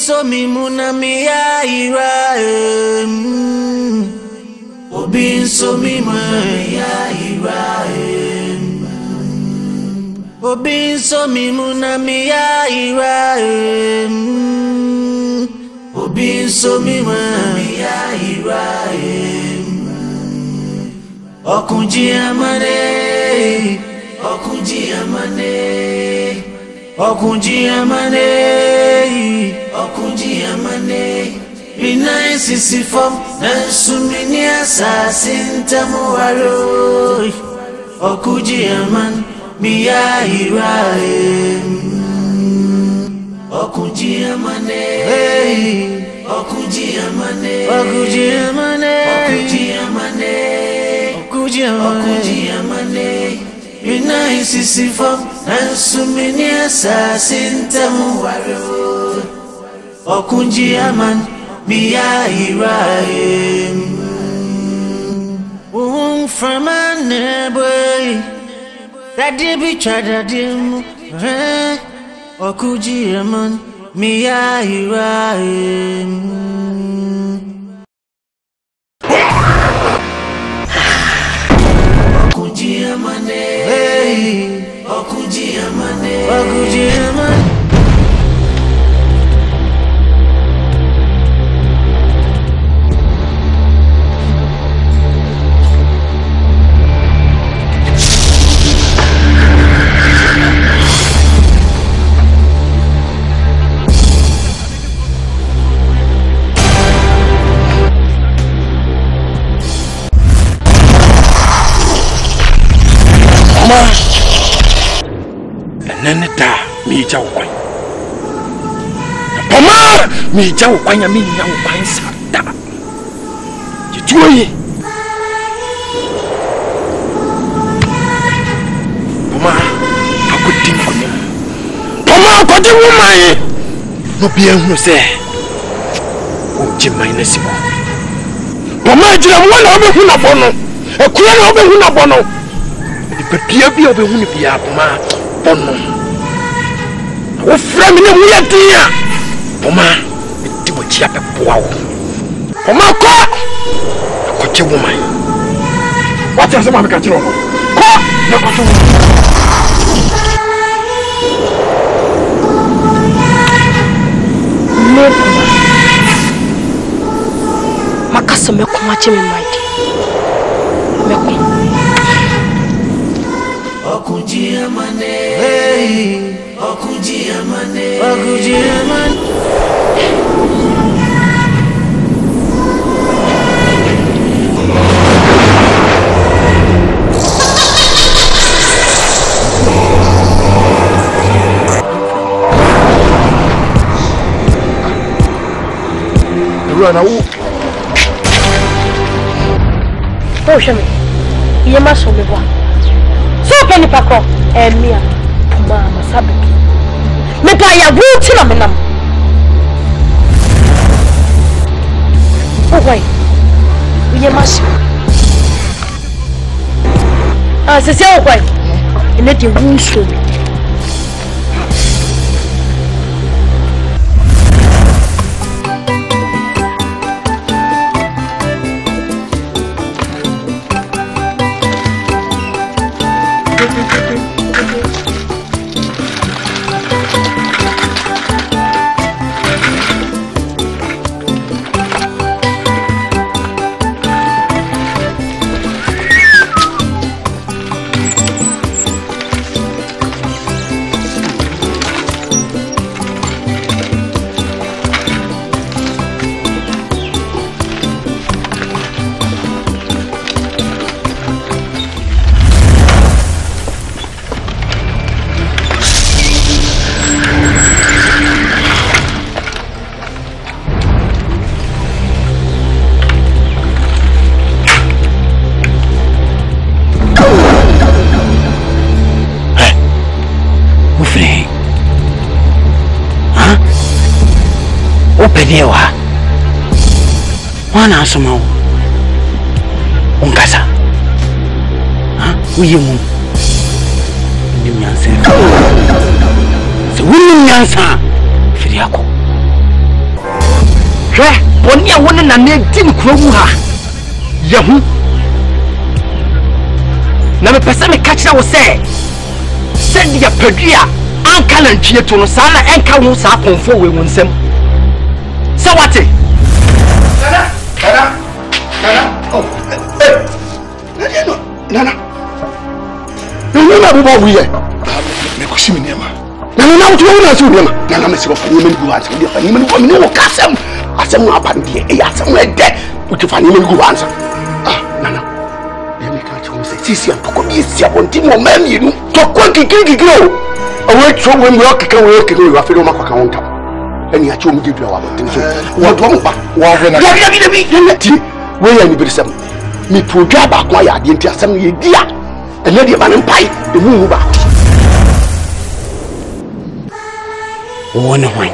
so mi muna mi ya ira Obin so mi muna mi ya ira Obin so mi muna mi ya ira Obin so mi muna mi ya ira Okunji amane Okunji amane Okunji amane Bina sisi fom Nansumini asasinta muwaro Okunji aman Miya irae Okunji amane Okunji amane Okunji amane Okunji amane Okunji amane Bina sisi fom Nansumini asasinta muwaro Okunji aman Miya irae From a neighbor That they be tried dim Okunji aman Miya irae Okunji amane Okunji amane Okunji amane Neneta mi jaw kwan. Pama mi jaw kwan ya mi nya kwan sada. Jituoyi. Pama akodi kone. Pama akodi woman. No bi ehunu se. O jimai na sibo. Pama jira mo na obehu na bono. Ekura na obehu na bono. Di bepia bi obehu ni bia pama. Bono. O frame ne mu yadia. Poma, ti mo chia pe boa wo. Poma ko che woman. What else am I catching on? Ko na ko che. No. Makaso me ko ma che me mighty. Me ko. Okunji amane. Okunji amane. Okunji amane. Run out. Oh, Shami. You must be one. So, Penny Paco, and me, Mama Sabi. Me pa ya wuti na menam. Oh wait. Uye mashi. Sisi o wait. Ine di wunso. Openewa. Wana asoma. Unkasa. Ha? Uyimu. Nimyansa. Se wuni nyansa. Firi yako. boni a woni na na din kuro mu ha yehu na me pese me ka kira wo se dia padua anka na ntwie to no sa na enka wo sa konfo we wo nsem se wate Nana oh Nana bubo wiye me kushimi nema Nana wutu wona si nema Nana me se ko fani me gu hansa de fani me gu me wo kasem asem no abande e asem e de wutu fani me gu hansa Nana e me ka cho se sisi antoko bi esi abonti mo mami nu to ko kikiki o awe cho we me okeka we afere o makaka wonta eni a cho mu de dua wa bonti so wo to mo pa wo fe na ti we ya ni birisam mi produa ba ko ya de nti asem ye dia ene de ba ne pai e mu ba wona hwan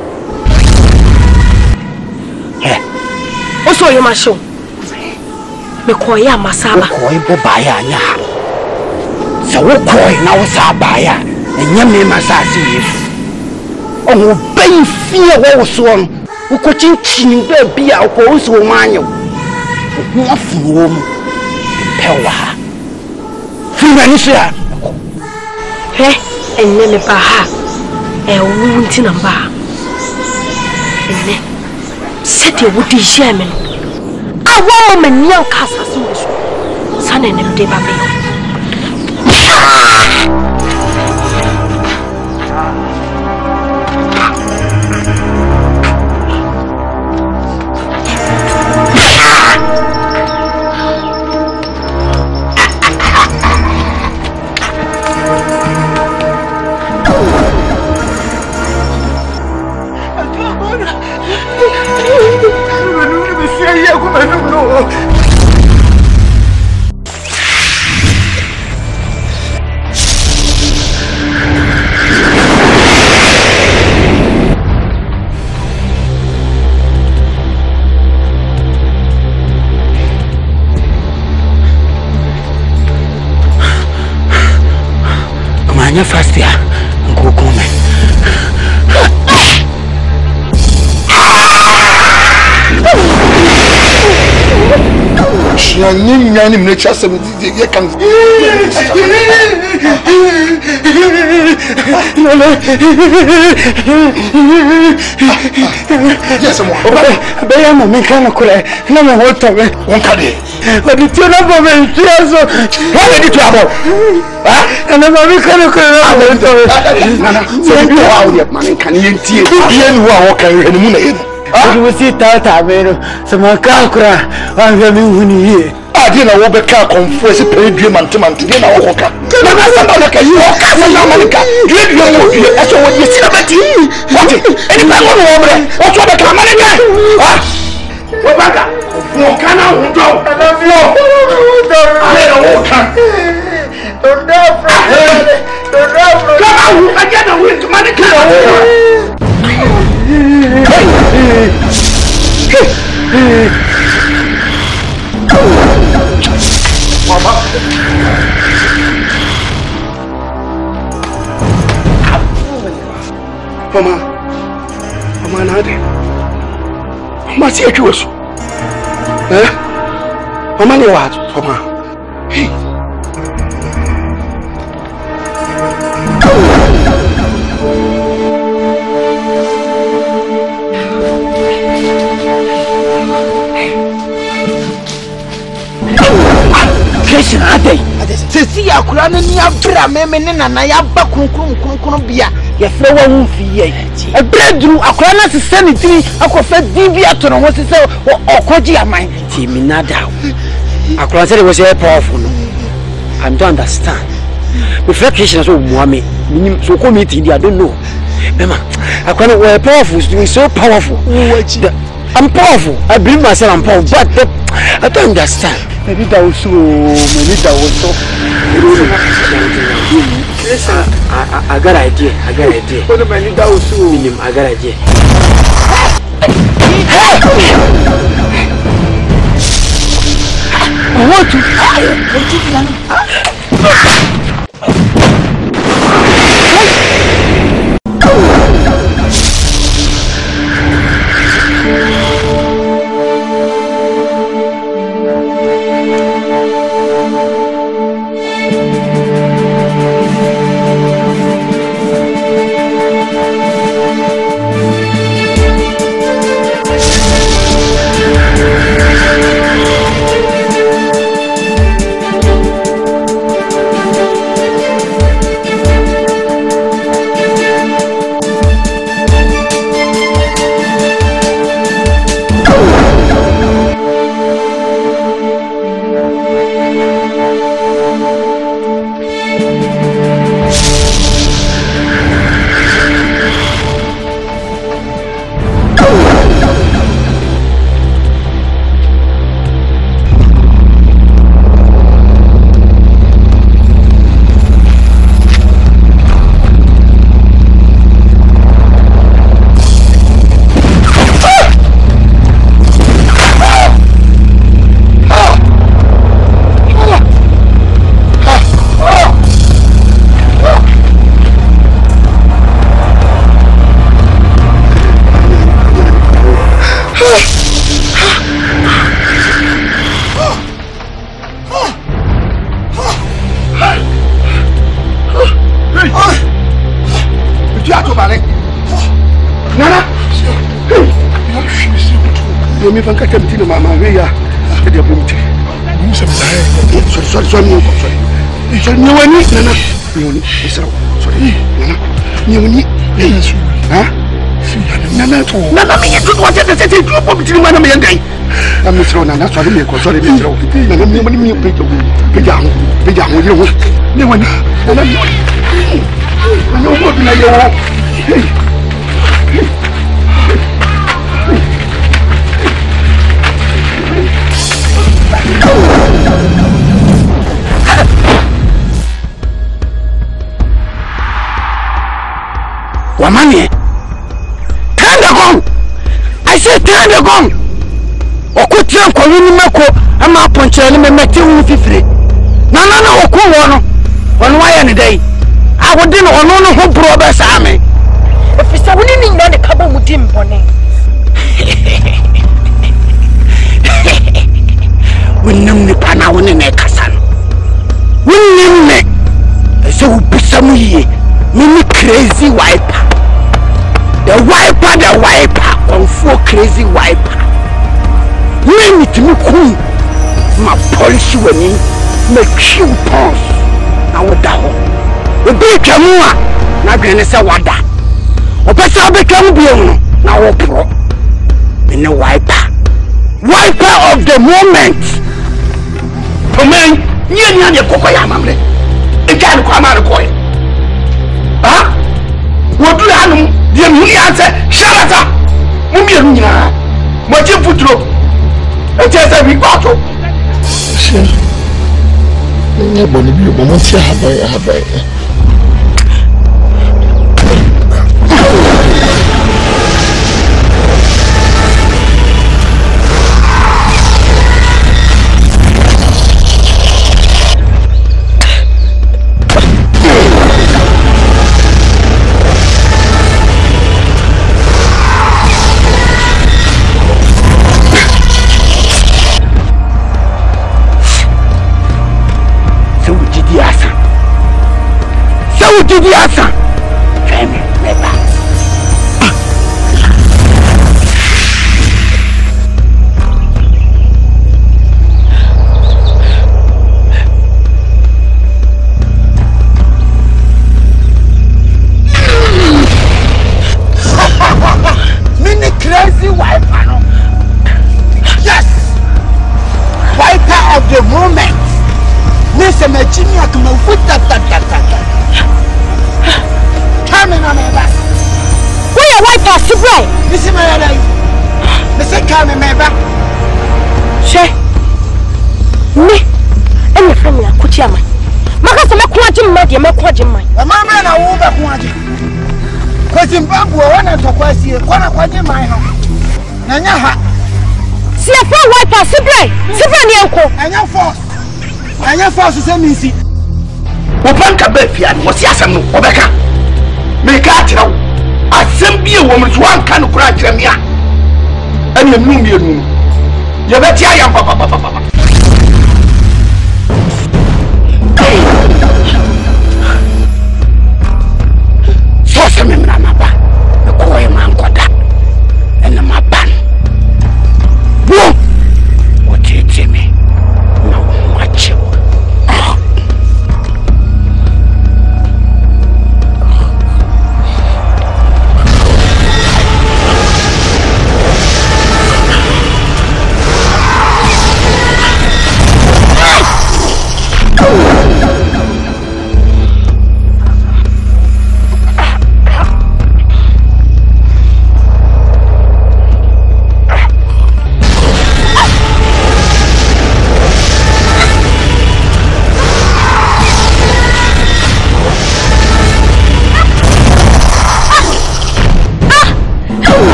oso yo ma show me koya masaba koyi bo baya anya so wo koyi na wo sa baya enya me masasi yesu o bai fie wo so no wo ko chinchin ba bia ko wo so manyo wo afunu wo mu pewa funa ni sia enne me ba ha wo nti na ba enne sete wo di jeme awo me nian kasa so sana ne de ba be fast ya go come shia nyani mne chasa ye kan yes mo be ya mo me kan ko le na mo hoto me won ka de o di ti na bo me tiaso wa di tu abo ana ma mi kan ko na bo to na so bi wa o man kan yentie ye ni wa wo kan hwenu mu na ye odi wo si ta mero so ma ka kura wa hwe mi huni ye adi na wo be ka konfo se pe due mante de na wo ka na na sa na ka yi wo ka sa na malika due wo due e so wo ye si na beti what eni pa ngo wo bre o to be ka malika wo baka wo kana wo do ale na wo ka Come on, I get a win to money. Mama, nade. Mama, see you was. Mama, you what? Mama. Hey. Christian ade sesi akura ne ni abra meme ne nana ya ba kunkun bia ye fre wa hu fiye e bredru akura na se sanitiri akofa dibi ato no ho se okoji aman ti minada akura se wo se powerful no I don't understand me fre Christian so muame minim so committee I don't know mema akura we powerful so powerful I'm powerful I believe myself I'm powerful but I don't understand maybe that was so I got idea what am I need that was so minimum I got idea what to bare. Nana. Yo mi fanka temti no mama we ya. E de bumti. Sorry mi ko sorry. Sorry mi wani nana. Mi wani isra. Sorry. Nana. Mi wani. Ha? Nana to. Nana mi to what the say to bumti no mana me ngai. Na mi sro nana sorry mi ko sorry mi sro. Nana mi wani mi pe jamu yero. Ni wani. Nana mi wani. Nana mo bi na yo. Wamani, turn the gun. I said turn the gun. Okutia kwa wini meko ama ponchele me meti wu fifire. Na oku wono. Wono waya ne dai. Awode no ono no ho bro be sa me. Efisa woni ni nya de kabo mudi mbone. Wonam ni pana woni ne kasa no. Wonnim me. Ese wo bisamu yie. Mini crazy wiper. The wiper. Konfo crazy wiper. When it me cool. Ma polish wani. Ma kill pons. Na wada ho. Obi twamu a na dwene se wada. Opesa obetwamu biom no na wo pro. Mini wiper. Wiper of the moment. Omen, nya de kokoya amamre. Egan ko amare koy. Ah? What do you have? The answer, Sharata. Mumia, what you put through? It is a big battle. Did you answer? Mini crazy wiper, no? Yes! Wiper of the moment. Mr. Machinia, come on, put that. Where wiper Sibray? This is my life. Mr. Carmen, my back. She me and your family are Kuchama. Makasa Makwajim, Madia, Makwajim. A mamma and a woman Kwaji. Because in Babu, one of the questions, one of my house. Nanya, see a phone wiper Sibray, Sibray, uncle, and your force is a missy. Opanka Befia was Yasam, Obeka. Make out now. I send be a woman's one kind of crack. And you knew me. You bet I am papa. So some in my back. The coy man got that. And my ban. Whoa! What did you me? No, watch you.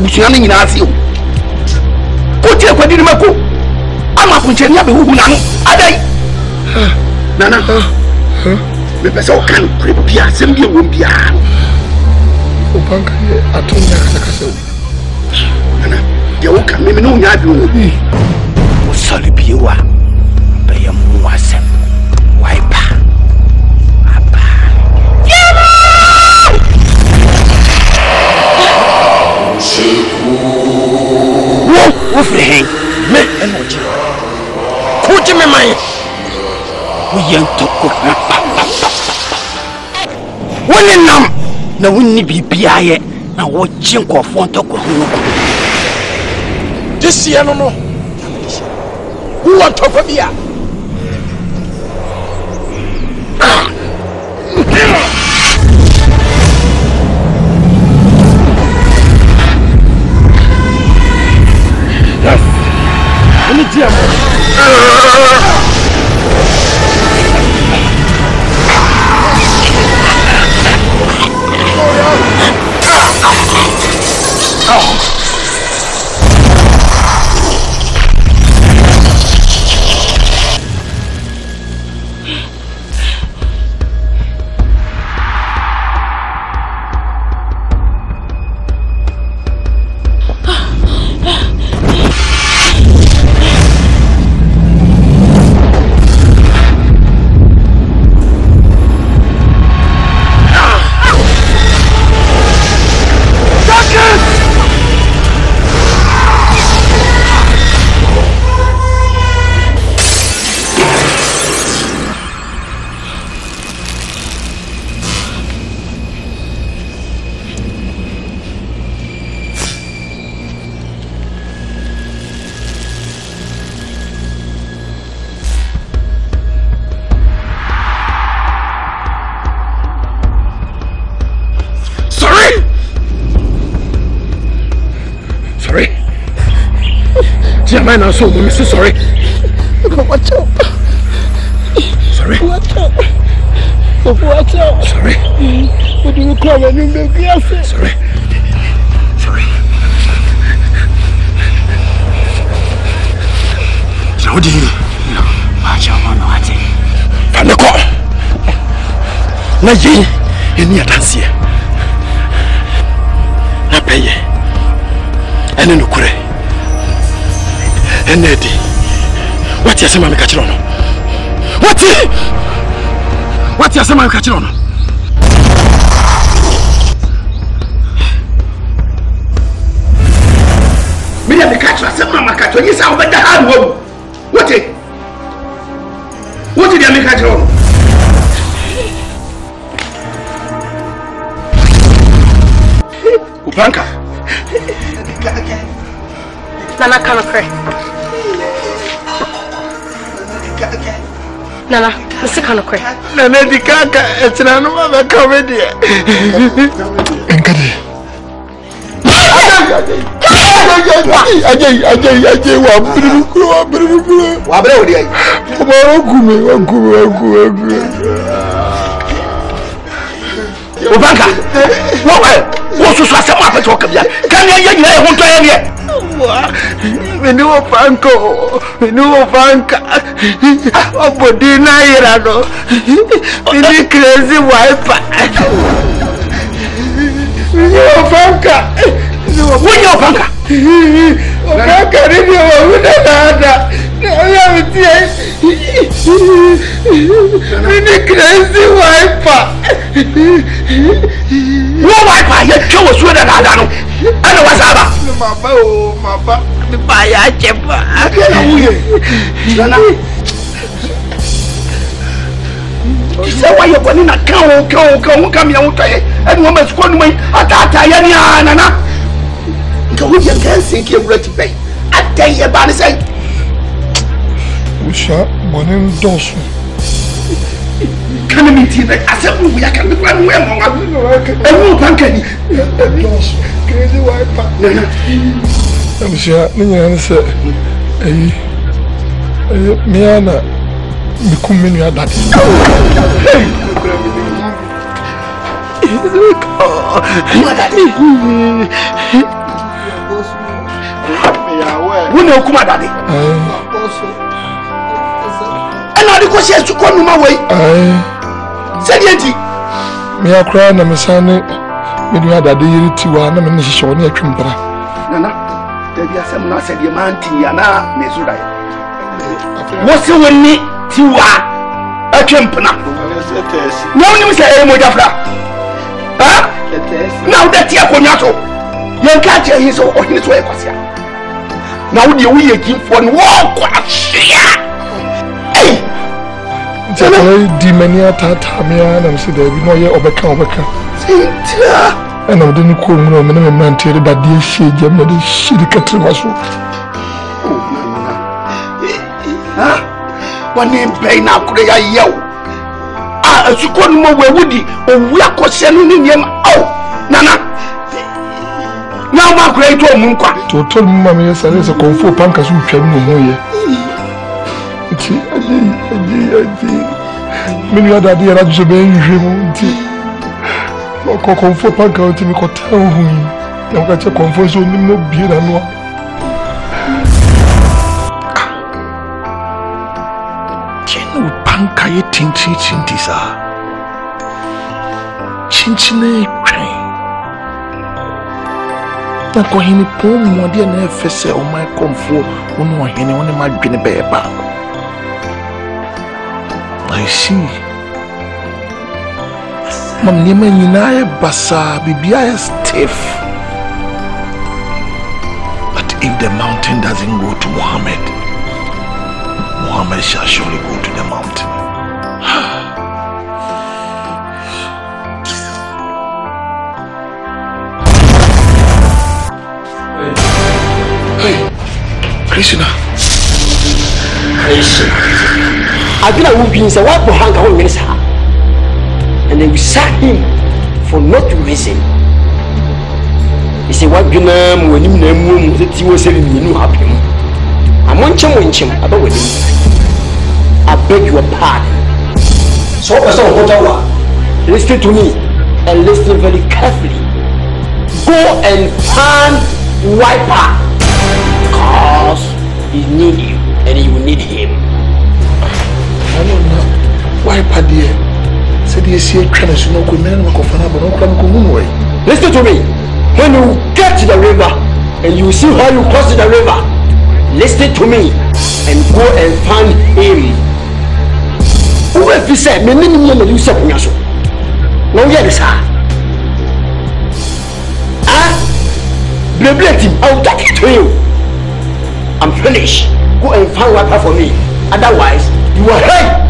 abusua no nyina ase o ko tie kwadi ni mako ama kuncheni abe huhu na no adai nana me pese o kan kure bia sem bia won bia o banka ye atonya kasa nana de o kan me no nya adu o sali biewa be ya mu asem wiper aba wo frehen me energy ko je me mai wo yen toko woni nam na wonni bibia ye na wo je nkofo ntoko ho this year no who want to bia Let me tell man, I'm so sorry. Watch out. Sorry. Watch out. Watch out. Sorry. What do you call it? Sorry. Sorry. So what do you? No. Watch out, man. Watch it. Fanako. Na ye. Any attention. Na paye. Ene no kure. Enedi. What you say mama catch on? What you say mama catch on? Me dey catch you say mama catch on. You say over the hard work. What did you make catch on? Upanka. Nana can't cry. Nana, Mr. Kanokwe. Nana di kaka, it's not a comedy. Enkadi. Ajay, Ubanka, what was some up talk of ya? Can you we knew a Franco, we knew a Franca. Oh, but deny we need crazy wife. We knew a Franca. When you're Franca, Franca, did you with another? We need crazy wife. What wife? You show us with another. I know what's up. Mama, the fire chamber. You say why you're going to come here and woman's going away at that Nana. Go with your dancing, you're ready to pay. I tell you about it. We shall Bonin Dawson. Can you meet him? I said, we are going to run away among us. I won't thank you. Crazy wife. I'm sure Nina said, Miana, become your daddy. wone okuma dade ana de ko se su ko numa wei se die nti me akra na mesane me nua dade yiri tiwa na me ne hihye woni atwempra nana dabi asem na se die manti ya na me su dai wo se woni tiwa atwempna no nim se e mo jafra ha na wo dati akonya so yen ka che hin so ohini so e kwasia na wo de wo ye kinfo ni wo kwasia ei jalo di mania tata mia na mse da bi no ye obeka sintia ana wo de ni ko mu no me na mante de bade hye jam na de shiri katrima so ha wani bai na kure ya yau a sukon mo wewudi owu akose no ni nyem au nana na ma kure to mu nkwa to tol mu ma me sare se konfo panka so twam no mo ye ti aji mini ada dia ra jo be nhwe mu ti ko konfo panka o ti mi ko ta hu yi na ka che konfo so ni mo bie na no chenu panka ye tinchi sa chinchine kwen na ko hini po mo dia na efese o mai konfo onu ohene woni ma dwene be ba I see. Mam niema nyina e basa bibia e stiff. But if the mountain doesn't go to Muhammad, Muhammad shall surely go to the mountain. Hey, Krishna. I've been a woman say what hang on minister. And then we sack him for not reason. He said what you know when you know that he was saying you know happy. I'm one chim about with him. I beg your pardon. So listen to me and listen very carefully. Go and find Wiper because he need you and you need him. I don't know. Wiper dear. Said you see a train so no could men no way. Listen to me. When you get to the river and you see how you cross the river, listen to me and go and find him. Who if you say me you say kunyaso. No hear this ah. Blame him. I'll take it to you. I'm finished. Go and find Wiper for me. Otherwise, you are hurt.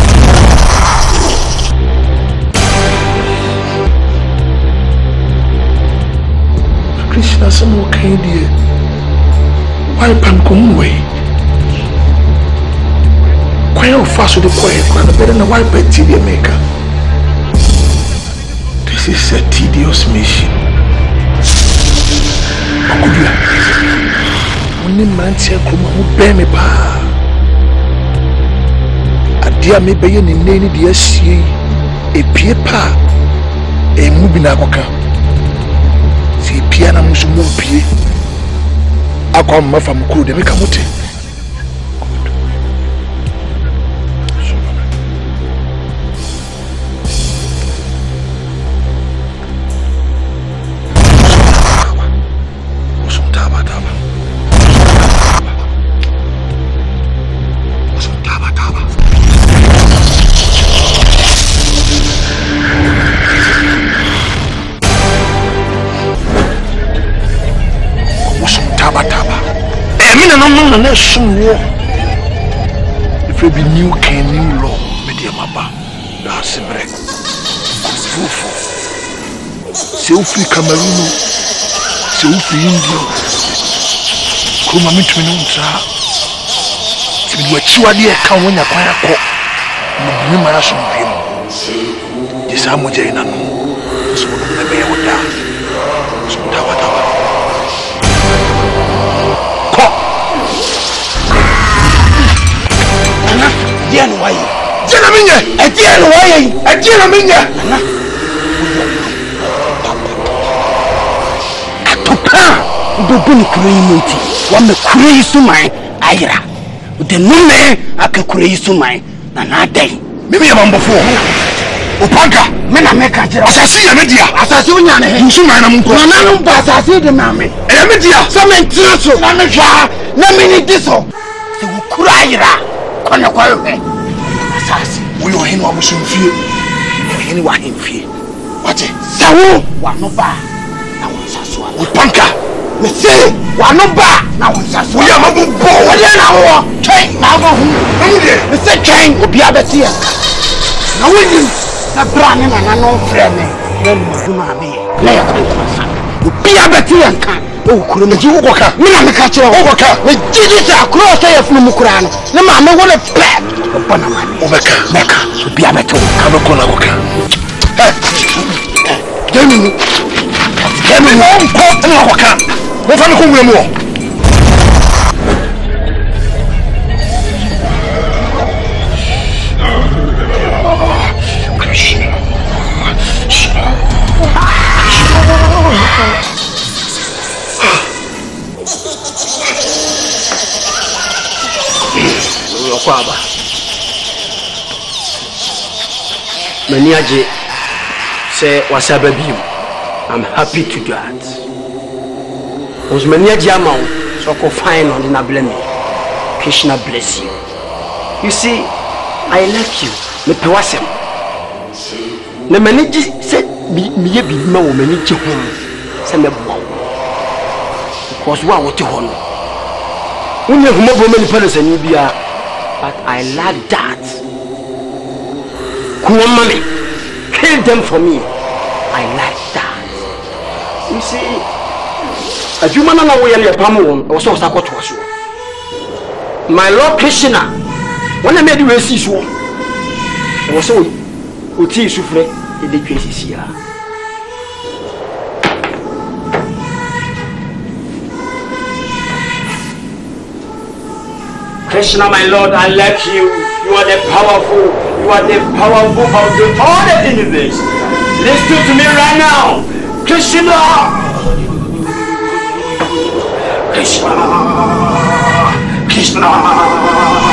Krishna, some okay, dear. Wiper and come away. Quite fast with the quiet, quite better than a Wiper TV maker. This is a tedious mission. Only man say come who bear me pa. Adia me be ni neni de asie e pie pa e mu bi na akoka. Si pie na musu mu pie. Akwa mmafa mkuru de me kamote. No somewhere. If it be new king, new law, media maba. That's a break. Fufu. Selfie Cameroon. Selfie India. Kuma mitu minunta. Sibiduwa chiwa diye kawanya kwa yako. Mbima ya sumpimu. Jisa moja inanu. Sumu nabeye wada. Sumu tawa. Diano waye. Diana minye. Diano waye. Diana minye. Atopa. ubebuni kure yimunti wa me kure yisuman ayira de nume aka kure yisuman na na dai mimi ya mambofo Opanka me na me ka kire asase ya media asase unya ne nsuman na munko na no ba asase de mame ya media so me ntiro na me hwa na me ni diso se wo kura ayira kona kwa yo me asase wo yo hin wa musumfie hin wa hin fie wate sawo wa no ba na wo saso Opanka me se wa no ba na wo saso wo ya mabbo wo de na wo twen na go hu me se twen obi abeti ya na woni na brane na no freme na muduma me na ya kontrasa obi abeti ya kan o kuro me ji wo ka me na me ka kire wo ka me jiji sa kuro sa ya funu mu kura no na ma me wo le pe bana ma o meka obi abeti ka me ko na ko ka Demi no ko na ko ka wo fa me ko mu mo Kwaba mani aje say wasaba biu I'm happy to do that was mani aje amount so ko fine on the blame Krishna bless you you see I like you me pewasem na mani ji say mi ye bi ma wo mani ji ho say me bo because wa wo ti ho no unye humo bo mani palace ni bia. But I like that. Come mommy, kill them for me. I like that. You see, a human na way your palm was so sakot was you. My Lord Krishna, when I made you see so, was so uti sufre in the cases here. Krishna, my Lord, I like you. You are the powerful. You are the powerful of all the universe. Listen to me right now. Krishna. Krishna. Krishna.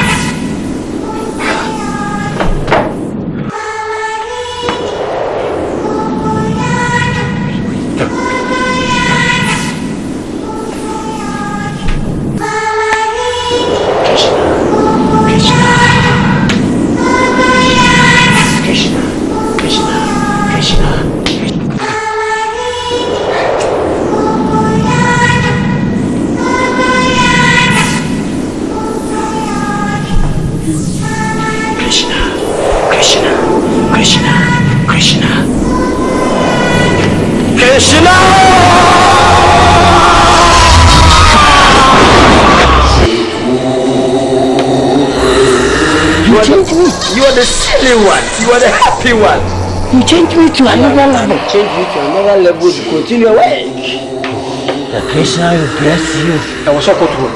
You are the silly one. You are the happy one. You change me to another level. Change you to another level to continue work. The Krishna will bless you. I was so good to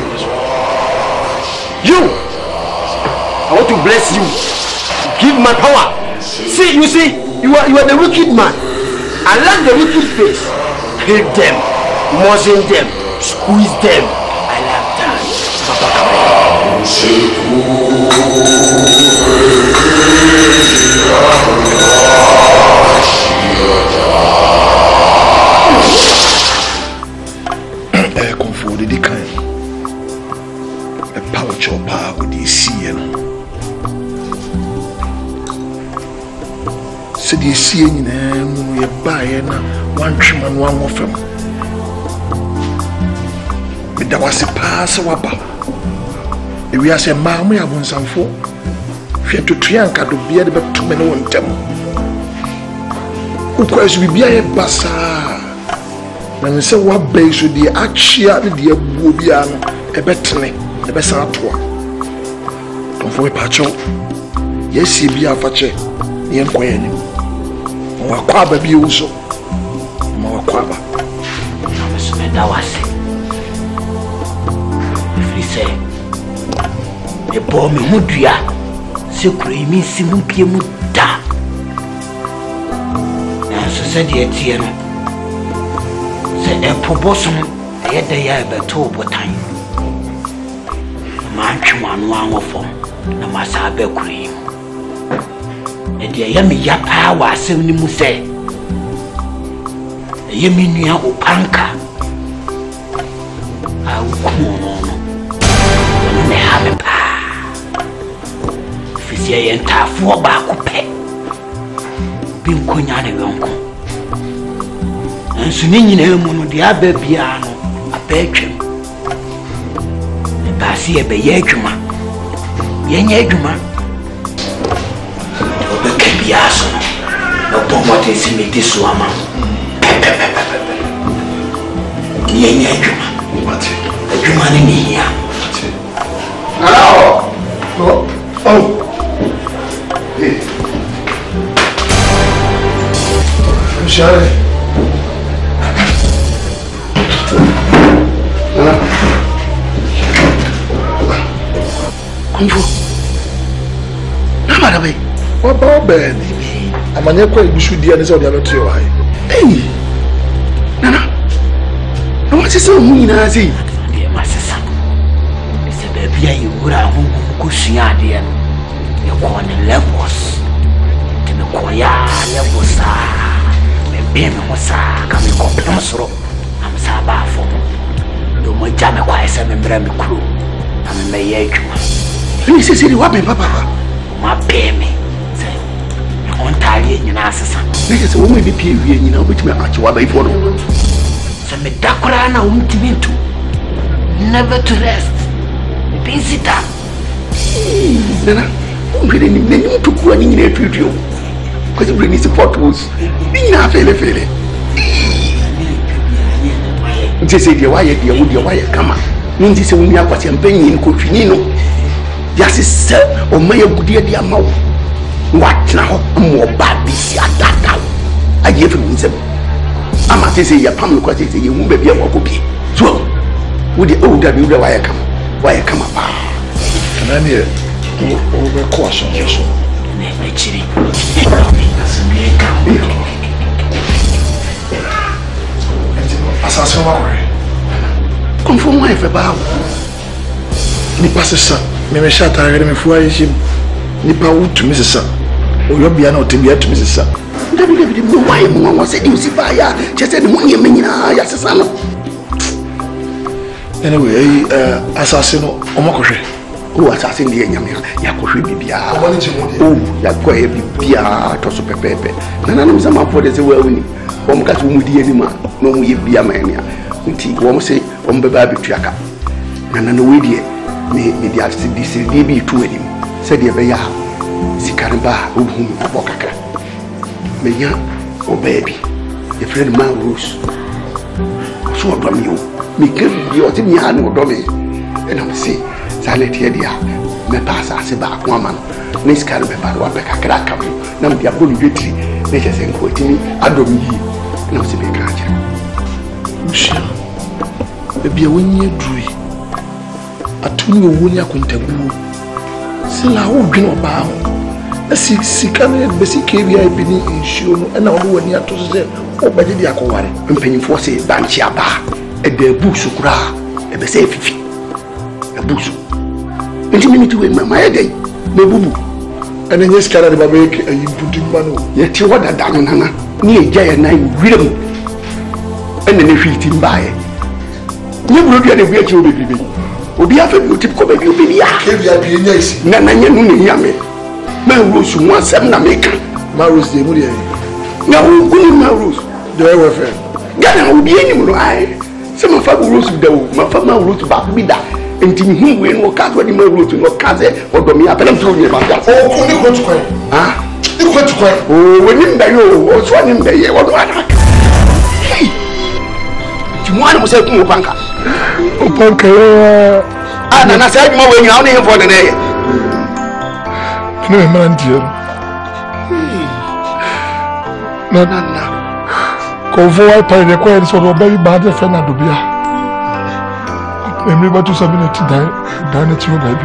you. I want to bless you. Give my power. See, you see, you are the wicked man. I like the wicked face. Hit them, muzzle them, squeeze them. I like that. Comfort the kind. A power chopper with the sea. Said you see in a buy and one trim and one of them. But there was a pass of if we are saying, Mamma, I want some for. If you have to triangle to be able to men on them. Who cares we be a bazaar? When say what base with the actual dear Bubian, a betony, a bazaar tour. Don't forget, Pacho. Yes, he be a fache, the inquiry. Or Quaba be also. More Quaba. That was it. If we say, the bomb in Mudria, so creamy Simuki Muda. And so said the Etienne. Say a proportion ɛyɛ dɛ yɛ bɛtɔ botan ma ntwe wano anwofo na masa bɛkuri ɛde ɛyɛ me ya paa wɔ asɛm ne mu sɛ ɛyɛ me nua Opanka a wokumo no ne ha me paa fisi ɛyɛ ntaafoɔ baako pɛ bi nkonya ne yɔnko nso ne nyinaa mu no de aba biara no abɛtwam ne baasi ɛbɛyɛ adwuma yɛnyɛ adwuma de ɔbɛka biara so no ɔbɔ mmɔden si medi so ama yɛnyɛ adwuma adwuma ne ne hia Share. Konfo. Nabara be. Oba be ni. Amanye kwa ibusu dia ne se odi ameto yo hai. Ei. Nana. Na what is so nyina sei? Ade masesa. Ese ba bia yewura ho ko sua ade no. Ye ko ne levels. Te me ko ya levels me be me ho sa ka me ko pem soro. Am sa ba fo. Do mo ja me kwa ese me mbra me kuro. Na me me ye adwuma. Ni se se wa be papa. Ma pe me. On tali nyina asesa. Na se wo me bi pie wie nyina obetime ache wa ba ifo no. Se me dakora na umtimi ntu. Never to rest. Bizita. Nana, umhwede ni nani to kuwa ni nyina atwetweo. Kwase bring ni support was. Ni nyina fele. Nti se dia wa ye dia wo dia wa ye kama. Nti se wo ni akwase mpanyin ko twini no. Yase se o maye gudie dia ma wo. Watna ho mo ba bi si adada wo. Aye fe mu nsem. Ama se ya pam no kwase se ye hu ba bia wo kopie. So, wo de o da bi wo wa ye kama. Wa ye kama pa. Nani e o be ko aso so. Ne chiri. Assassin wa kore. Konfo wa efe ba wo. Ni pasesa me shata agere me fuwa yishim. Ni pa utumi sesa. Oyo bia na otemi atumi sesa. David mo wa ye mo wa se di usi ba ya. Chese ni mo nye me nyina ya sesa no. Anyway, assassin no omokohwe. O assassin de nyame ya kohwe bibia. Omani chimodi. O ya kohwe bibia to so pepepe. Na nim sama po de se wa wuni. Wo mo ka so mu di anima no mu ye bia ma ania. Nti wo mo se wo mo beba betuaka. Na we die me dia di se di bi tu anim. Se de be ya sikarba o hu abo kakra. Me nya o baby. The friend man Rose. So do me o. Me can be o ti mi ha no do me. And I'm see salet here dia. Me pass ase ba ko ama no. Me skar be ba wa be kakra ka mo. Na me dia bolu betri. Me je se nko ti mi adom yi. Na se be kraje. Ushia. E bia wonye dui. Atumi owo ni akontagu. Sila wo dwen oba ho. Sika ne besi kebia e bini nsuo no e na wo wani ato se o baje di akoware. Mpanyimfo se banchi aba. E de busu kura e be se fifi. E busu. Nti minute we mama e dey na bubu. Ene nye skara de babeke ayi budu mano. Ye ti wada da no nana. Ni eja ye na wirem. Ene ne hwiti mbae. Nye buru bia de bia ti obebibi. Obi afa bi otip ko ba bi obi ya. Kebia bi enya isi. Na nye nu ne yame. Ma Rose mu asem na meka. Ma Rose de mu de. Na unu ma Rose. De we fe. Gana obi enyim no ai. Se ma fa Rose da wo, ma fa ma Rose ba bi da. Enti hu we no ka so di ma Rose no ka ze odomi apelem so nye ba ya. O ko ni ko tukwan. Ah, ni ko tukwan. o we nim da yo, o so nim da ye, odo ada. Ti mo ana mo se ku Opanka. Opanka yo. Ah na na se adwuma we nyina wo ne hemfo de na ye. Ne man dier. Na. Konfo wa pa ile kwa so do be ba de fe na do bia. Emi ba to sabi na ti dan na ti o da bi.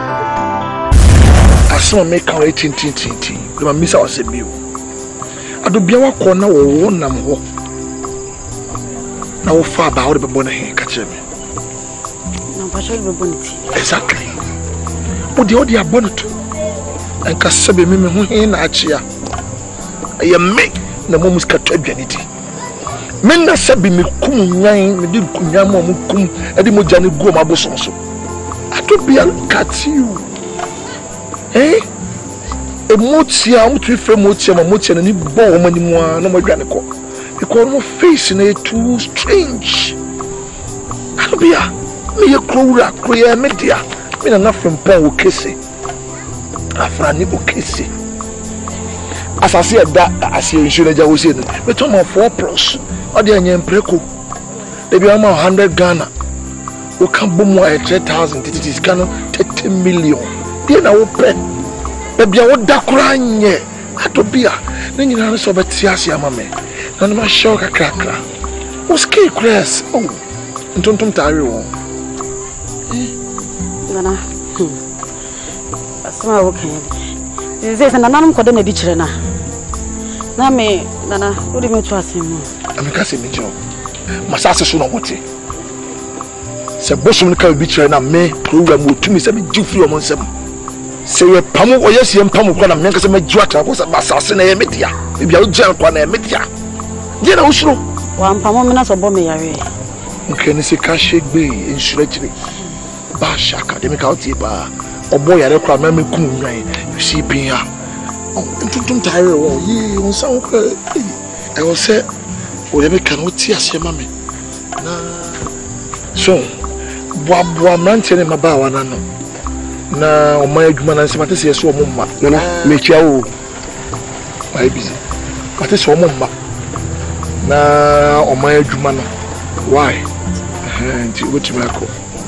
Aso me ka wa tin. Le ma misa o se bi o. Ado bia wa ko na wo nam ho. na wo fa ba wo be bɔ na he ka kyerɛ me na ba shall be bonity exactly wo de abɔ no to enka sebe me ho he na akyea ɛyɛ me na mo muska to adwane di me na sebe me kum nwan me de kunwa mo kum e de mo gya ne go ma bosom so atobia look at you emotia mutu fe motia ma motia na ni bo wo mani mu a na mo adwane ko because no face na too strange atobia me ye krowura kroya media me na from pon wo kese afra ni okese asase da ase nsu na ja wo se no me to ma 4+ ode anya mpreko de bi ma 100 Ghana wo kan bomu a 3000 tititis kanu 30 million de na wo pe be bia wo da kura nye atobia na nyina no so beti ase ama me na no ma show kakrakra wo ski cross oh ntontom tare wo nana asma wo kan ze nana no ko de na di kire na me nana wo de me to asem ameka se me jo masase so no wote se bosom ka bi kire na me program otumi se me jifri o monsem se ye pamu o yes ye pamu kwa na me se me juata ko se masase na ye media e bia o gel kwa na ye media je na usuro wa mpamu me na so bo me yare nke ni se ka shegbe insure kire ba shaka de me ka otie ba obo yare kwa na me kum nwan you see pin ha oh ntuntum tire wo ye on san ko e wo se o ye me kan otie ase ma me na so boa mante ne mabawa na no na o ma adwuma na nsema tese yeso o mumma nana me chia o why busy ate so o mumma na o ma adwuma no why nti wetu mako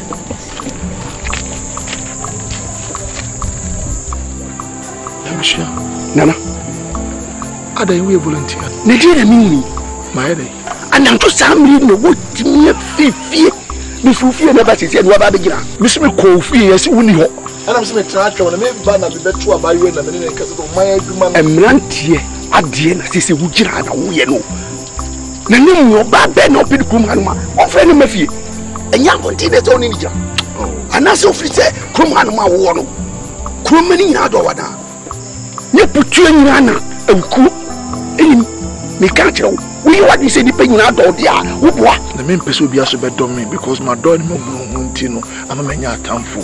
Yamsha nana ada you volunteer ne dia na mi my day anam to samri no wotimi fifie me fufie na ba sisi no ba begira me se me ko fie yesi woni ho ana me se me tra atwa na me ba na be betu abayiwe na me ne kase do my adwuma no emrantie ade na sisi wugira na wo ye no na ne mu oba be na opi kum hanuma ofre ne mafie enya konti ne zo ni ija ana se ofri se kum hanuma wo no kum ni nyina do wada ne putu nyina na awku enim me ka kire wo yi wadi se ni pe nyina do dia wo boa na me mpese obi aso be do me because my door ni mo bu nti no ama menya atamfo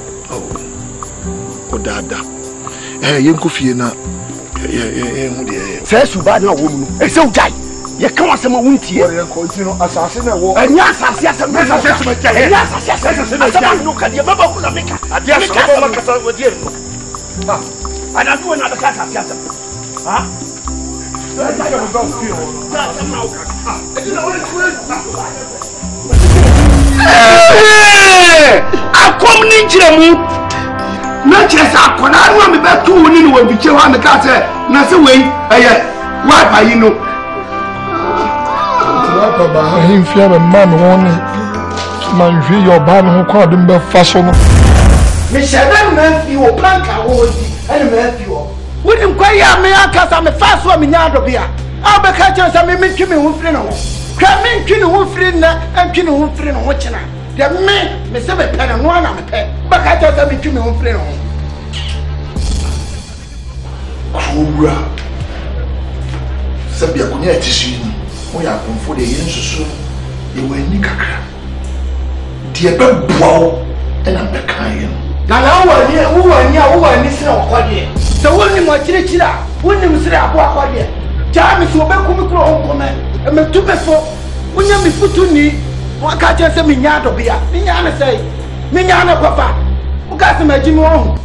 o dada yenko fie na ye hu de se suba na wo mu no e se ujai ye kan asema wuntie ore yenko ti no asase na wo enya asase asema asase asema enya asase asema asema no ka de baba ku na meka ade asema baba kasa wo die no ha ana tu na beka asase asema ha akom ni jiremu na chesa akona anu me betu woni ni wabiche wa me ka se na se wei eye wa ba yi no wa ba ha himfia be ma me woni man hwe yo ba me ho kwa de mbe fa so no me sheda me fi wo planka wo di ene me fi wo woni kwa ya me akasa me fa so me nya do bia abeka chesa me ntwi me ho firi no kwa me ntwi ne ho firi na ntwi ne ho firi no ho chena de me se be pena no na me pe baka chesa me ntwi me ho firi no kura sabi akunya etisu ni mo ya konfo de yen susu e wani kakra de be boawo ena be kan yen na wani sira okode se woni mo chirechira woni mo sira abo akode ja mi so be kumi kro onkome e me tu be so wonya mi futu ni waka che se mi nya do bia mi nya na sei mi nya na papa uka se ma jimi wo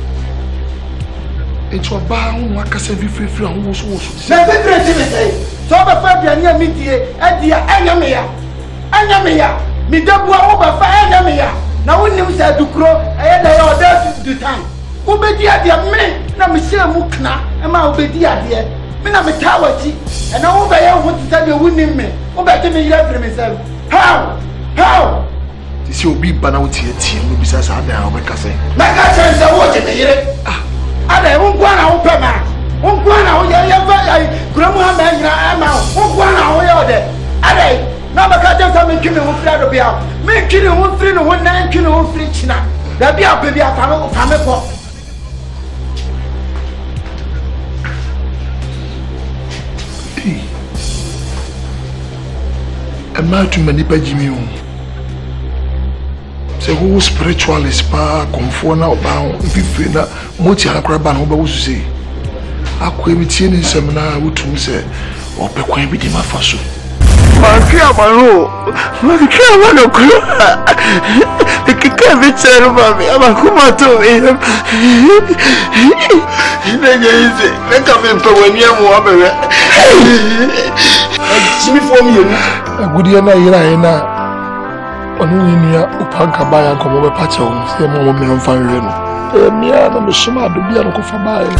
eto ba hu akasa fifiri hu so na fifiri ti me sei so be fa bia ni mi die adia anya me ya mi dabua wo ba fa anya me ya na wonim se dukro eye da ya oda du time wo be di ade me na me hye mu kna e ma wo be di ade me na me tawachi e na wo be ye ho tisa de wonim me wo be te me yira firi me se how ti obi ba na wo tie no bisa sa da wo be kase na ka se wo je me yire ada wo kwa na wo pe ma wo kwa na wo ye fa ya kura mu ha ma nyina ma wo kwa na wo ye ode ada na ba ka je sa me twene ho fira do bia me twene ho firi no ho nan twene ho firi china da bia pe bia fa me ko Emma tu mani pa jimi o. Se who spiritualist pa komfo na oba fifi na moti akora ba na oba wusu sei. Akwa mi tie ni nsem na wotum se opekwan bi di mafa so. Manki amano ko. Kika bichero mami abakuma to me. Nenya ize neka me pawani amu abewe. Jimi fo mi yenu. Agudi na yira na onu ni ya upanka ba ya komo be pacha o se mo me mfa nwe no. Mia na me shima ado bia no ko fa ba ya.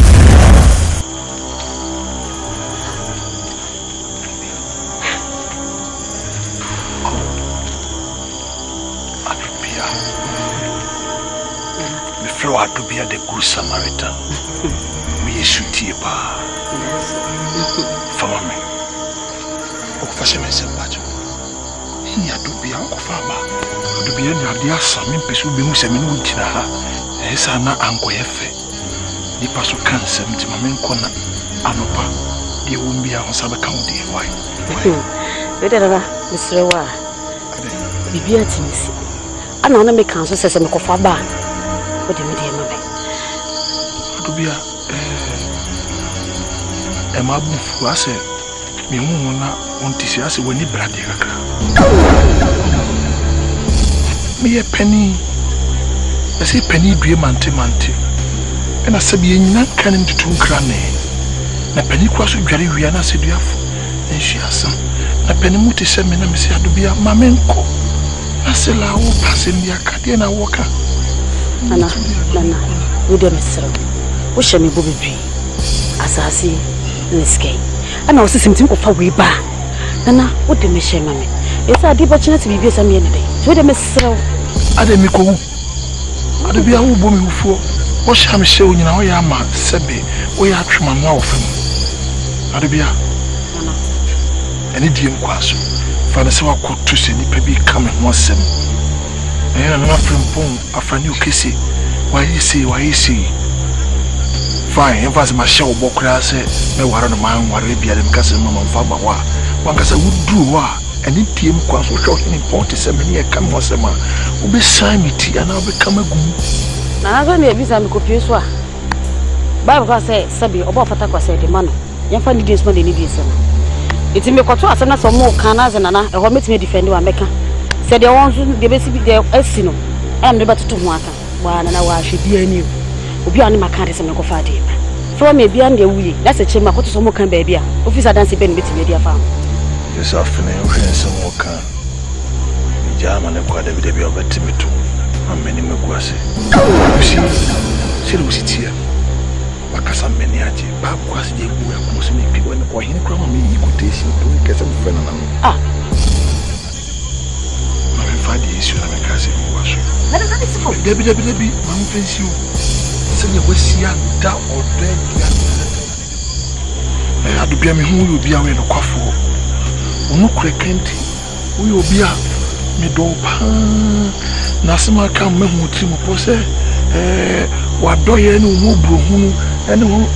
To be the good Samaritan. We should tear bar. For me. Oh, fashion is a badge. He had to be Uncle Farmer. To be any idea, some impetus will be Musamin Witchina. Yes, I'm not Uncle Efe. The pastor can send to my main corner. Anopa. They won't be on Saba County. Why? Whatever, Mr. Wa. The beer to miss. I know make counsel says I'm a coffee bar. What do you mean, Mamma? To be a mabu, I said, me want to see us when you brand me a penny. I say penny dream mante, and I said, be not canning to two granny. Na penny cross with Jerry Rihanna said, you have, and she has some. Na penny muti send me, and I said, to be a mamenko. I said, I will pass in the Acadiana walker. Nana, we don't miss her. We shall be Bobby Assassin, Niskay. And I was simply of a way back. Nana, what do you miss, Mammy? It's a deep opportunity to be some day. So they miss her. Ademiko. Adebia who boom you for. What shall I show you now? I am a Sebi. We are Truman now of him. Adebia. Any dream quasso. Fancy what could to see Nippy coming once. And I'm not from Pong after new kissy. Why you see? Fine, if I was my show, Bokra said, no one of mine, what would be at him, cousin Mamma Fabawa. One cousin would do what, and in team quas will show him in 47 years come once a month. Will be sign tea and I'll become a goon. Now, I'm going to be some confused. Bible says, Sabi, or Fataka said, the man, young funny days when they need you. It's in me control, some more canals and Anna, or makes me defend you and make her. Said they want the basic their Essino. I am about to Waka. One and I should be a new. Be on my card as a Nocofati. From me beyond the wee, that's a chamber, what some more can baby. Officer dancing pen with media farm. This afternoon, some more can. German and quite a bit of a Timito. I'm many Maguasi. See, was it here? Wakasa many at you, but was the most people when the boy in Crommy, you could taste to get some friend. Ah. The issue of a cousin was Debbie, I'm fancy you. Send your Wessia down or dead. I had to be a me who will be away in a coffee. No crackenti, we will be up. Me do pan. Nasima come me who trim pose. What do you know? Bro, and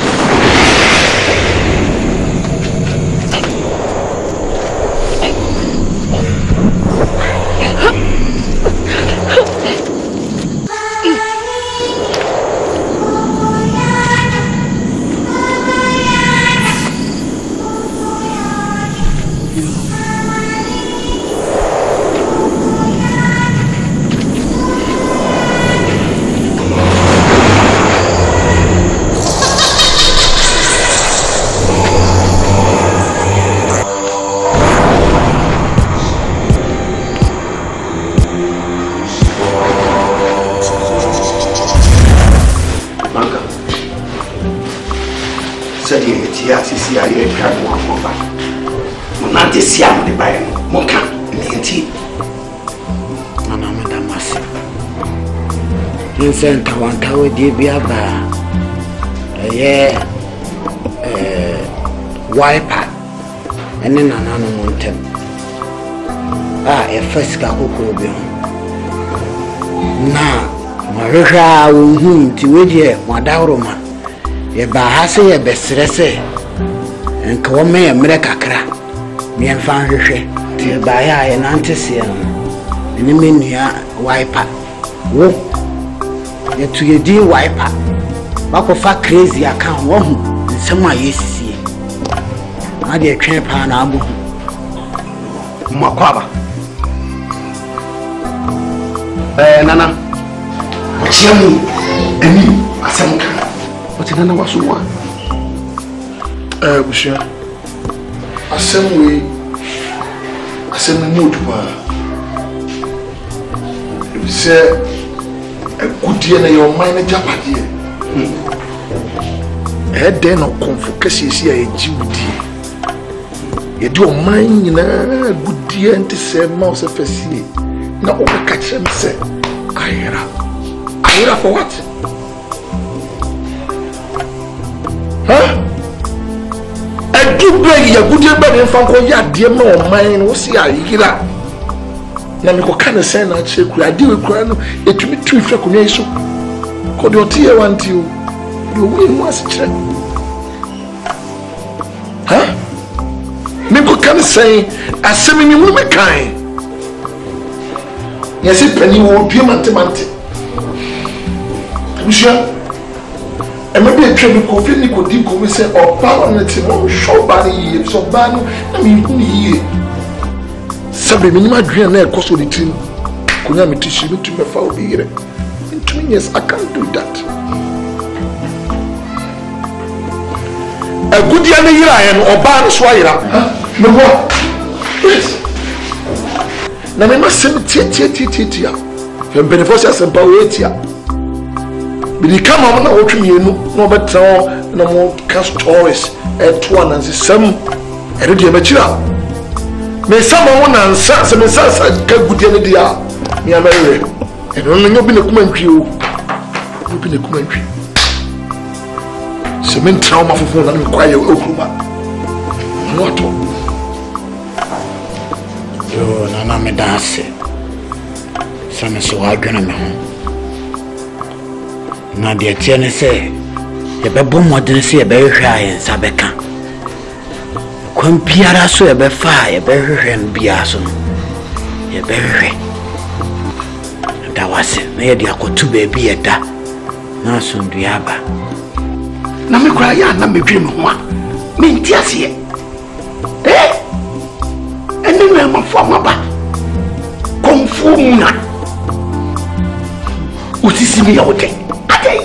Senta wantawe di biaba wiper ene nana no montem first kakoko bi na mahwehwa wo ti weje madawroma ye ba ha se ye besere se enka wo me emre kakra me emfa hwehwe ti ba ya ye nante se ni menua wiper wo ye tu ye di wiper bako fa crazy account wo hu nsema yesisie na de twen pa na abu makwaba nana chiamu eni asamka oti nana wasuwa bushia asemwe mood pa se ekudie na your mind japade den no konfokasi esi ajiwudi ye do mind nyina gudie ente se ma o se fasie na o ka kachem se ayera for what a good break ya gudie ba ne fa ko ya de ma o mind wo si ayira na me ko kana se na che kura ade we kura no etumi tu hwe ko nyi so ko de otie wanti o do we mu asche me ko kana se asemi ni mu me kan yes penny wo due mante bushia e me be twa me ko fi ni ko di ko me se oba on ti mo show ba ni so ba no na me hu ni sabe me ni ma due na e ko so di tin ko nya me tishi me tu me fa obi yire into yes I can't do that a good year na yira ya no oba no so ayira me bo yes na me ma sem tia fe benefit asempa we tia bi di kama na wotwe enu na obetra na mo cast stories to and sem ready e machira me sama wona nsa se me sasa ka gudie ne dia me amere e no no bi ne kuma ntwi o bi ne kuma ntwi se me trauma fofo na me kwaye okuruma no ato yo nana me dance sama so adwena me ho na de tiene se ye bebo modern se ye be hwa ye nsa beka kon biara so ye be fa ye be hwehwe no bia so ye be hwehwe da wase na ye de akotu ba bi ye da na so ndua ba na me kura ya na me dwe me ho a me nti ase ene me ma fo ma ba konfu muna usisi mi ya wote ate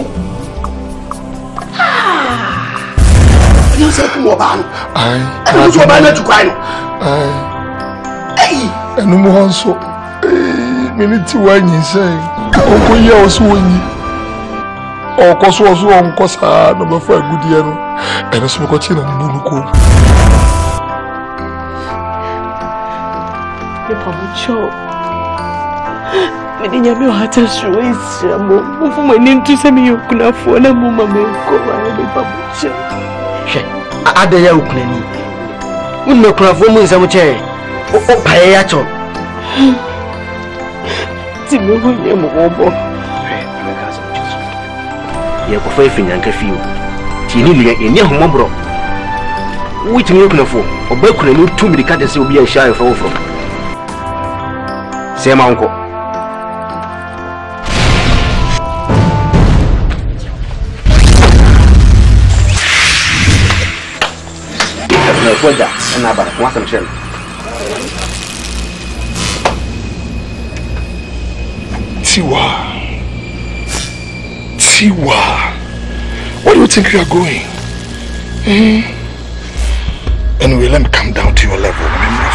yo se ku mo ba no ai so ba na tukwan ai enu mo hanso minute wanyi say ko ye oso woni okoso onko sa no be fa gudie no ene so ko chi na ni nuko Pabucho, me nyame hata shuwezi amo mfumo nintu semi yokuna fona muma meko ba pabucho she ada ya ukunani unme kuna fo mu nsamu che o paye ya cho ti me hunye mo obo ameka so chiso ye ko fa ifinya nka fiu ti ni liya enye homobro wuti me kuna fo oba kuna ni 2 milika de se obi a sha fa wo fro sema unko na foja na ba kwa samchen Tiwa, where do you think you are going? Anyway, let me come down to your level.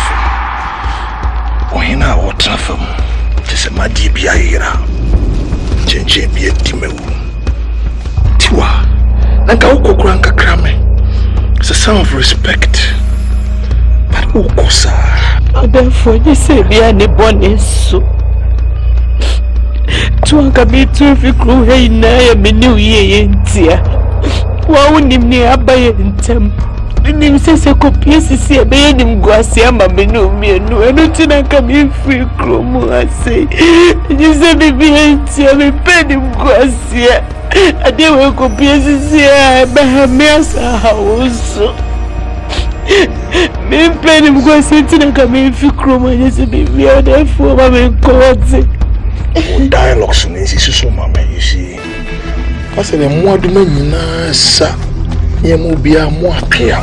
Ohina o trafam tese madi bia yira chenche bia timewu Tiwa nanka ukokura nkakra me it's a sign of respect but ukosa therefore you say bia ne boneso tuanka bitu fikru heina ya menu ye yentia wa unim ne abaye ntem nim se kopie sisi be nim guase ama me no mienu eno tina ka me free kromo ase nyise bibi entia me pen guase ade we kopie sisi be ha me asa hauso me pen guase tina ka me free kromo nyise bibi ode fu ma me kote dialogues nisi so mama you see parce que moi de menina sa yemu bia mo apia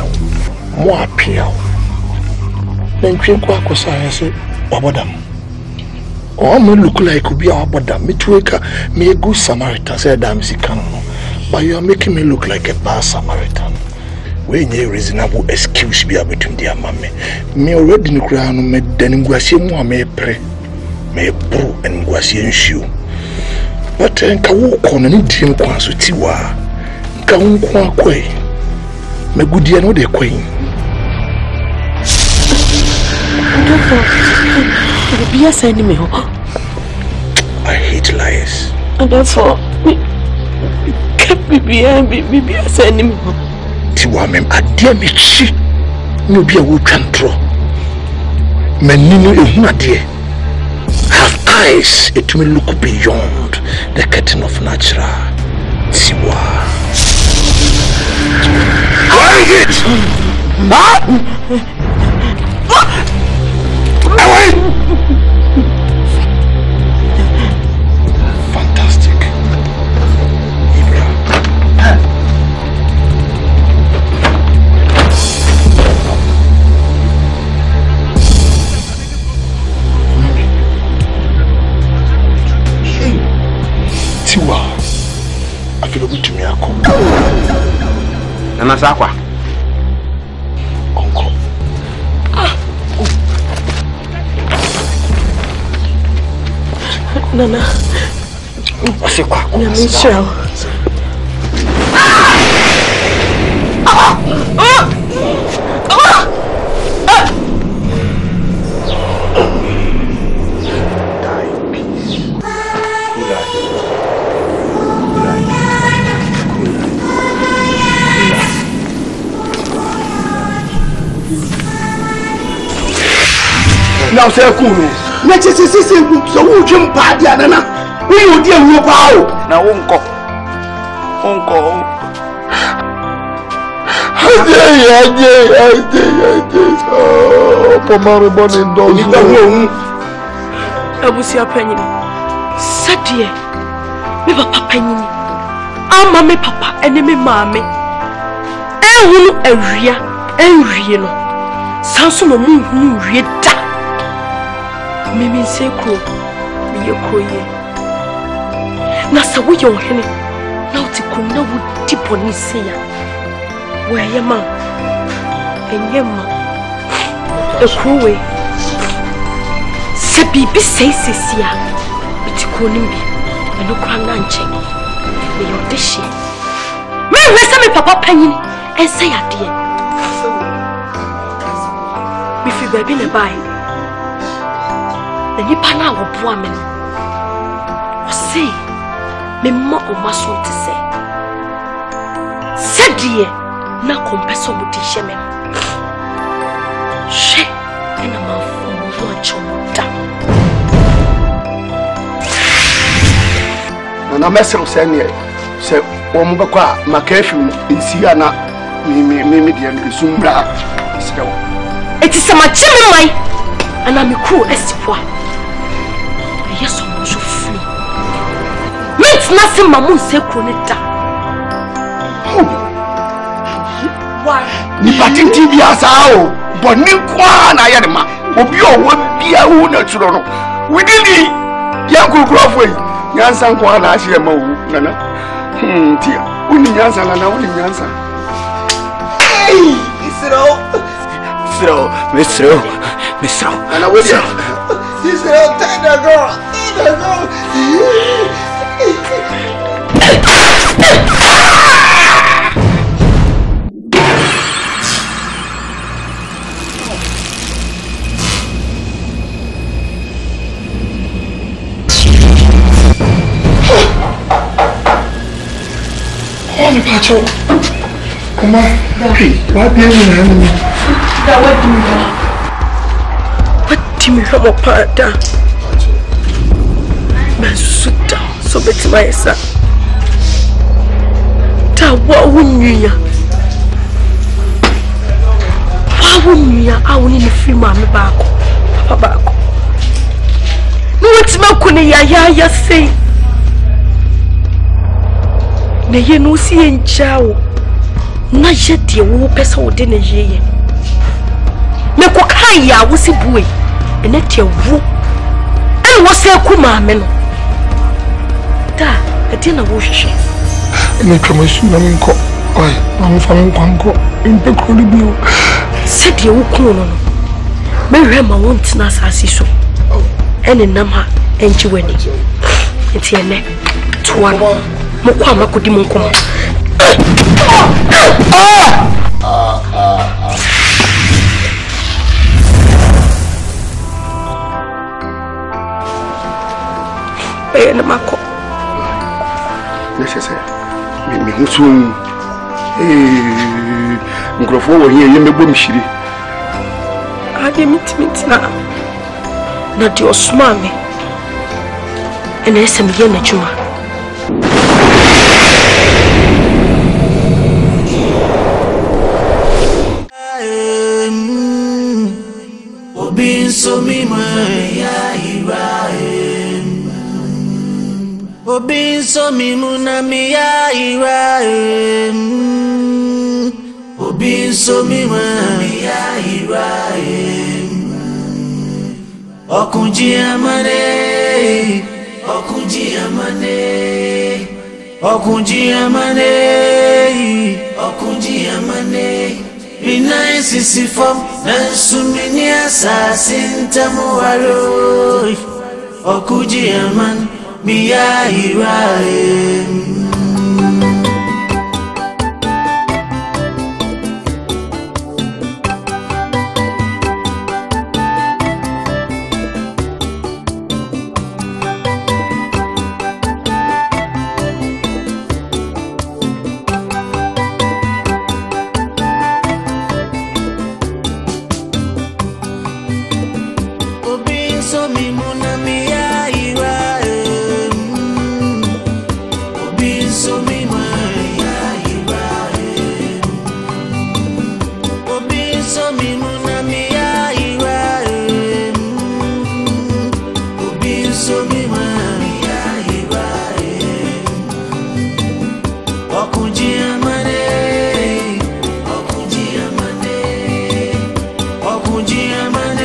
nantwe kwa kosa yese wabodam o me look like bia wabodam me tueka me a good Samaritan say dam sikan no but you are making me look like a bad Samaritan we nye reasonable excuse bia between the amame me already no kra no me daningwase mu ame pre me bro engwase nshu but nka wo kono ni dim kwa so tiwa nka wo kwa kwai me gudie no de kwai I hate lies. And therefore, kept me behind me sending me. Tiwa mem ade me chi no bia wo twantro maninu ehuna de have eyes it will look beyond the curtain of natural. Tiwa why it fantastic Ibra Tiwa I feel good to me ako Nana sakwa Uncle Nana Asekwa Michelle Now say cool. Next is so who jump party anana. We you dear we power. na unko Pomare boni ndozi Abusi apanyini sadie me papa panyini ama me papa ene me maame ehunu awia enwie no sanso no munhunu wie da mimi nsekro me yekoye na sa wo ye ohene na utikum na wo diponi se ya wo ye ma enyema ekruwe se bibi seisia bitiko nimbi eno kwa na nche me yodeshi me wese me papa panyini ense ya de mi fi baby ne bai na nipa na wo boa me no o se me mo o maso te se die na kompeso mo di hye me she ena ma fu mo wa chonda na mesel sene se o mo be kwa makafi nsi ana mi de nsumbra sewo eti se ma chimi mai ana me ku esipwa yeso mo so fri mit na se ma mu se ku ne da why ni patinti bia sao boni kwa na ye ma obi o wo bia hu na turo no widili ya kukurofo yi nyansa kwa na ahye ma wu nana ti uni nyansa na uni nyansa Isro nana we dia Isro tanda go Pacho. Come on. Hey, what do you mean? What do you mean? Masuta, so beti maesa. Ta wa wunya. Wa wunya awuni ni fi ma me baako. Papa baako. No wetima kune ya sei. Na ye no si enjawo. Na ye de wo pesa wo de na ye. Me ko kan ya wo si buwe. Ene te wo. En wo se ku ma me no. Da, atina wo hwehwe. Ene promotion na nko. Oi, na fa nko. Impe ko ni bio. Se de wo ku no no. Me hwe ma won tina asase so. Ene nam ha enchi wani. Enti ene toa no. Mo kwa makodi mo nko. Ene mako. Yes, me husum. Microphone wo here yembe bom shiri. Ade mitimi na de osma me. Ene esem ye na chuma. Obin so mi ma ya Ibrahim. Obin so mi muna mi ya Ibrahim. Obin so mi ma ya Ibrahim. Okunji amane, okunji amane, okunji amane, okunji amane. Bina sisi fom na sumini asasinta muwaro. Okunji amane. Miya Ibrahim. Obi so mi muna miya Ibrahim. So me ya Ibrahim. Obi so me muna mi ya Ibrahim. Obi so me ya Ibrahim. Okunji amane, okunji amane, okunji amane.